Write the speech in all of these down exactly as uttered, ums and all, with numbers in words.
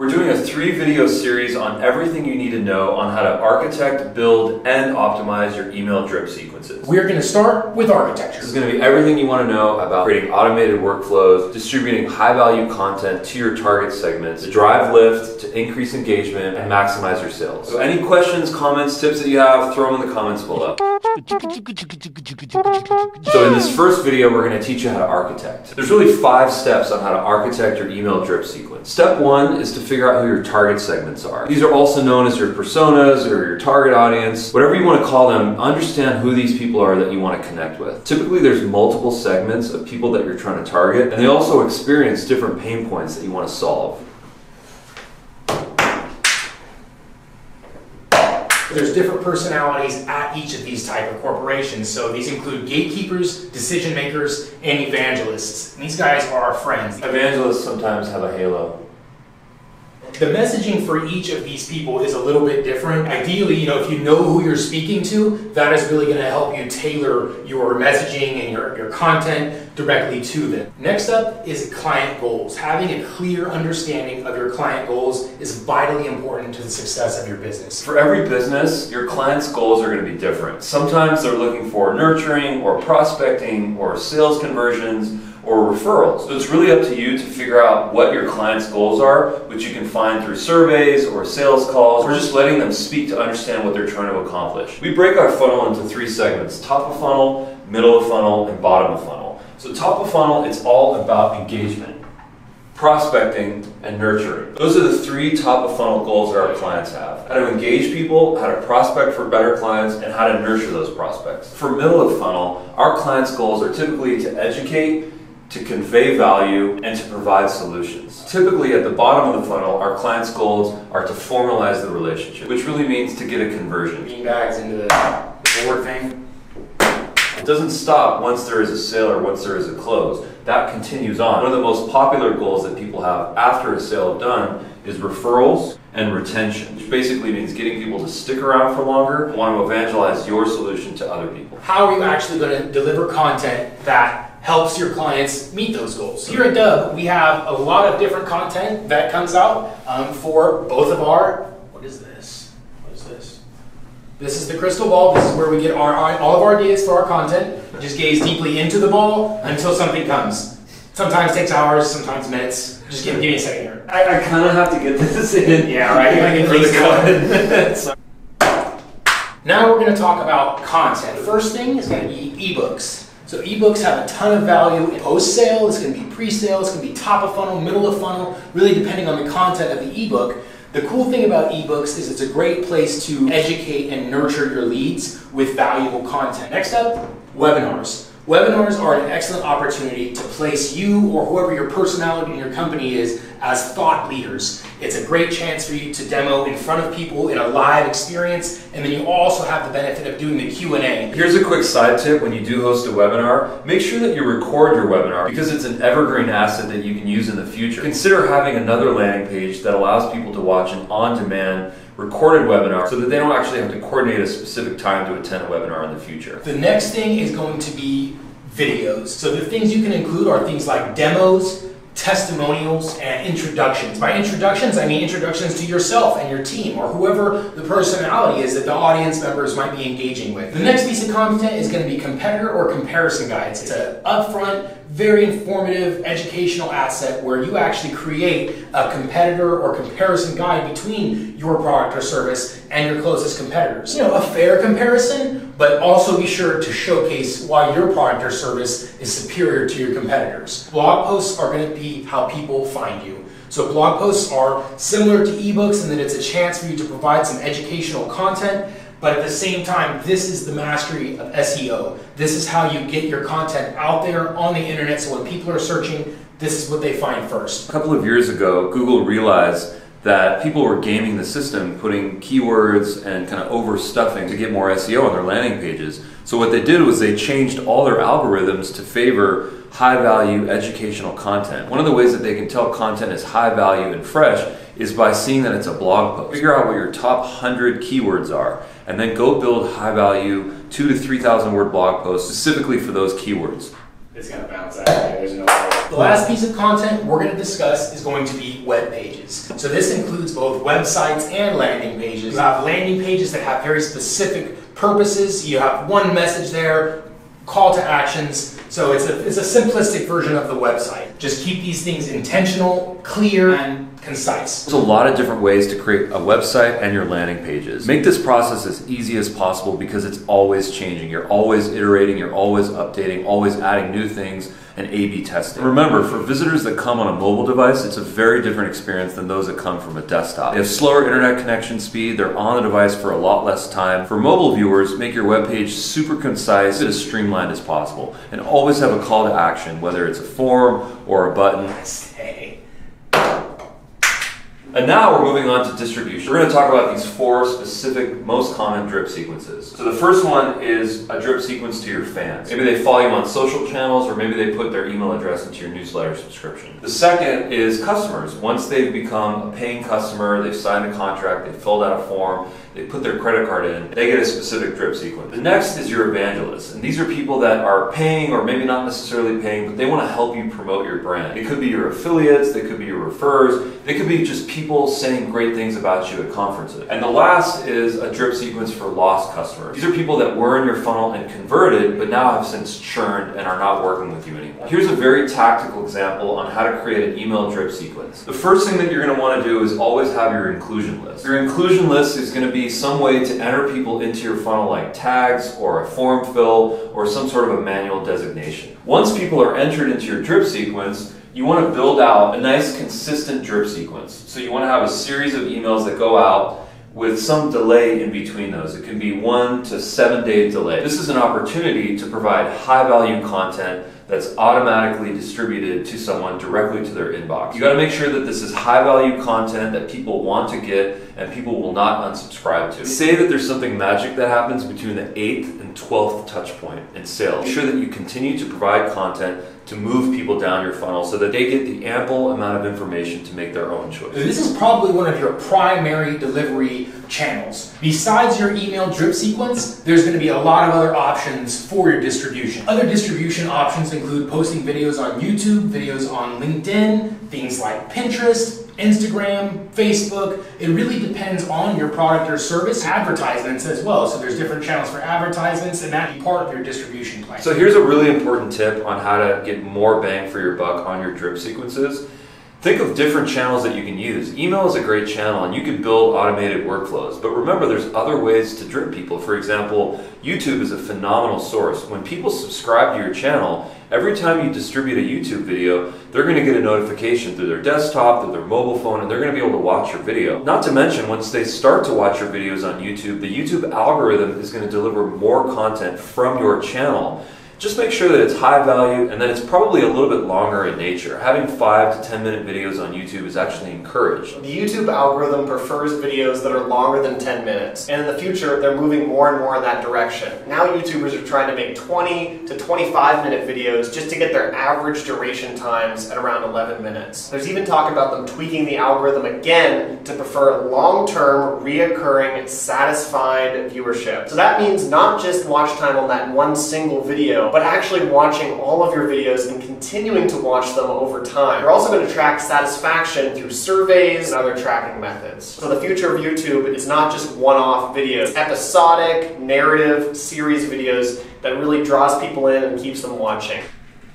We're doing a three video series on everything you need to know on how to architect, build, and optimize your email drip sequences. We're going to start with architecture. This is going to be everything you want to know about creating automated workflows, distributing high-value content to your target segments, to drive lift, to increase engagement, and maximize your sales. So any questions, comments, tips that you have, throw them in the comments below. So in this first video, we're going to teach you how to architect. There's really five steps on how to architect your email drip sequence. Step one is to figure out who your target segments are. These are also known as your personas or your target audience. Whatever you want to call them, understand who these people are that you want to connect with. Typically, there's multiple segments of people that you're trying to target, and they also experience different pain points that you want to solve. There's different personalities at each of these type of corporations. So these include gatekeepers, decision makers, and evangelists. And these guys are our friends. Evangelists sometimes have a halo. The messaging for each of these people is a little bit different. Ideally, you know, if you know who you're speaking to, that is really going to help you tailor your messaging and your, your content directly to them. Next up is client goals. Having a clear understanding of your client goals is vitally important to the success of your business. For every business, your client's goals are going to be different. Sometimes they're looking for nurturing or prospecting or sales conversions or referrals. So it's really up to you to figure out what your client's goals are, which you can find through surveys or sales calls, or just letting them speak to understand what they're trying to accomplish. We break our funnel into three segments: top of funnel, middle of funnel, and bottom of funnel. So top of funnel, it's all about engagement, prospecting, and nurturing. Those are the three top of funnel goals that our clients have: how to engage people, how to prospect for better clients, and how to nurture those prospects. For middle of funnel, our clients' goals are typically to educate, to convey value, and to provide solutions. Typically at the bottom of the funnel, our clients' goals are to formalize the relationship, which really means to get a conversion. Beanbags into the, the board thing. It doesn't stop once there is a sale or once there is a close. That continues on. One of the most popular goals that people have after a sale is done is referrals and retention, which basically means getting people to stick around for longer and want to evangelize your solution to other people. How are you actually going to deliver content that helps your clients meet those goals? Here at Dubb, we have a lot of different content that comes out um, for both of our, what is this? What is this? This is the crystal ball. This is where we get our, all of our ideas for our content. Just gaze deeply into the ball until something comes. Sometimes takes hours, sometimes minutes. Just give, give me a second here. I, I kind of have to get this in. Yeah, right. You're for the cut. Now we're going to talk about content. The first thing is going to be ebooks. So ebooks have a ton of value in post-sale. It's going to be pre-sale. It's going to be top of funnel, middle of funnel, really depending on the content of the ebook. The cool thing about ebooks is it's a great place to educate and nurture your leads with valuable content. Next up, webinars. Webinars are an excellent opportunity to place you or whoever your personality in your company is as thought leaders. It's a great chance for you to demo in front of people in a live experience, and then you also have the benefit of doing the Q and A. Here's a quick side tip: when you do host a webinar, make sure that you record your webinar because it's an evergreen asset that you can use in the future. Consider having another landing page that allows people to watch an on-demand recorded webinar so that they don't actually have to coordinate a specific time to attend a webinar in the future. The next thing is going to be videos. So the things you can include are things like demos, testimonials, and introductions. By introductions, I mean introductions to yourself and your team, or whoever the personality is that the audience members might be engaging with. The next piece of content is going to be competitor or comparison guides. It's an upfront, very informative, educational asset where you actually create a competitor or comparison guide between your product or service and your closest competitors. You know, a fair comparison, but also be sure to showcase why your product or service is superior to your competitors. Blog posts are going to be how people find you. So blog posts are similar to ebooks in that it's a chance for you to provide some educational content, but at the same time, this is the mastery of S E O. This is how you get your content out there on the internet, so when people are searching, this is what they find first. A couple of years ago, Google realized that people were gaming the system, putting keywords and kind of overstuffing to get more S E O on their landing pages. So what they did was they changed all their algorithms to favor high-value educational content. One of the ways that they can tell content is high value and fresh is by seeing that it's a blog post. Figure out what your top one hundred keywords are, and then go build high-value two to three thousand word blog posts specifically for those keywords. It's gonna bounce out. There's no way. The last piece of content we're going to discuss is going to be web pages. So this includes both websites and landing pages. You have landing pages that have very specific purposes. You have one message there, call to actions. So it's a, it's a simplistic version of the website. Just keep these things intentional, clear, and concise. There's a lot of different ways to create a website and your landing pages. Make this process as easy as possible because it's always changing. You're always iterating, you're always updating, always adding new things and A B testing. Remember, for visitors that come on a mobile device, it's a very different experience than those that come from a desktop. They have slower internet connection speed, they're on the device for a lot less time. For mobile viewers, make your web page super concise, as streamlined as possible, and always have a call to action, whether it's a form or a button. And now we're moving on to distribution. We're going to talk about these four specific, most common drip sequences. So the first one is a drip sequence to your fans. Maybe they follow you on social channels, or maybe they put their email address into your newsletter subscription. The second is customers. Once they've become a paying customer, they've signed a contract, they've filled out a form, they put their credit card in, they get a specific drip sequence. The next is your evangelists. And these are people that are paying, or maybe not necessarily paying, but they want to help you promote your brand. It could be your affiliates, they could be your referrers, they could be just people People saying great things about you at conferences. And the last is a drip sequence for lost customers. These are people that were in your funnel and converted, but now have since churned and are not working with you anymore. Here's a very tactical example on how to create an email drip sequence. The first thing that you're going to want to do is always have your inclusion list. Your inclusion list is going to be some way to enter people into your funnel, like tags or a form fill or some sort of a manual designation. Once people are entered into your drip sequence, you want to build out a nice consistent drip sequence. So you want to have a series of emails that go out with some delay in between those. It can be one to seven day delay. This is an opportunity to provide high value content that's automatically distributed to someone directly to their inbox. You got to make sure that this is high value content that people want to get and people will not unsubscribe to. Say that there's something magic that happens between the eighth and twelfth touch point in sales. Make sure that you continue to provide content to move people down your funnel so that they get the ample amount of information to make their own choice. This is probably one of your primary delivery channels. Besides your email drip sequence, there's going to be a lot of other options for your distribution. Other distribution options include posting videos on YouTube, videos on LinkedIn, things like Pinterest, Instagram, Facebook. It really depends on your product or service. Advertisements as well. So there's different channels for advertisements, and that be part of your distribution plan. So here's a really important tip on how to get more bang for your buck on your drip sequences. Think of different channels that you can use. Email is a great channel and you can build automated workflows, but remember there's other ways to drip people. For example, YouTube is a phenomenal source. When people subscribe to your channel, every time you distribute a YouTube video, they're going to get a notification through their desktop, through their mobile phone, and they're going to be able to watch your video. Not to mention, once they start to watch your videos on YouTube, the YouTube algorithm is going to deliver more content from your channel. Just make sure that it's high value and that it's probably a little bit longer in nature. Having five to ten minute videos on YouTube is actually encouraged. The YouTube algorithm prefers videos that are longer than ten minutes, and in the future they're moving more and more in that direction. Now YouTubers are trying to make twenty to twenty-five minute videos just to get their average duration times at around eleven minutes. There's even talk about them tweaking the algorithm again to prefer long-term, reoccurring, satisfied viewership. So that means not just watch time on that one single video, but actually watching all of your videos and continuing to watch them over time. You're also going to track satisfaction through surveys and other tracking methods. So the future of YouTube is not just one-off videos. It's episodic, narrative, series videos that really draws people in and keeps them watching.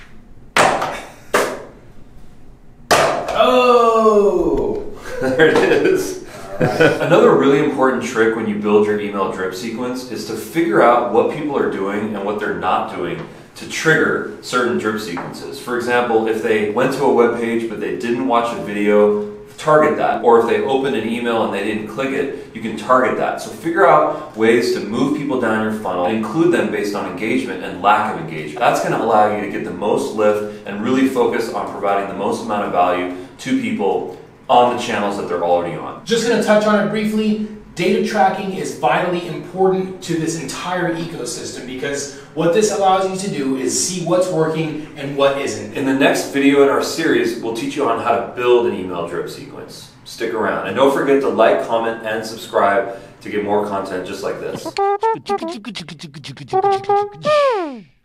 Oh! There it is. Another really important trick when you build your email drip sequence is to figure out what people are doing and what they're not doing to trigger certain drip sequences. For example, if they went to a web page but they didn't watch a video, target that. Or if they opened an email and they didn't click it, you can target that. So figure out ways to move people down your funnel and include them based on engagement and lack of engagement. That's going to allow you to get the most lift and really focus on providing the most amount of value to people on the channels that they're already on. Just going to touch on it briefly. Data tracking is vitally important to this entire ecosystem because what this allows you to do is see what's working and what isn't. In the next video in our series, we'll teach you on how to build an email drip sequence. Stick around. And don't forget to like, comment, and subscribe to get more content just like this.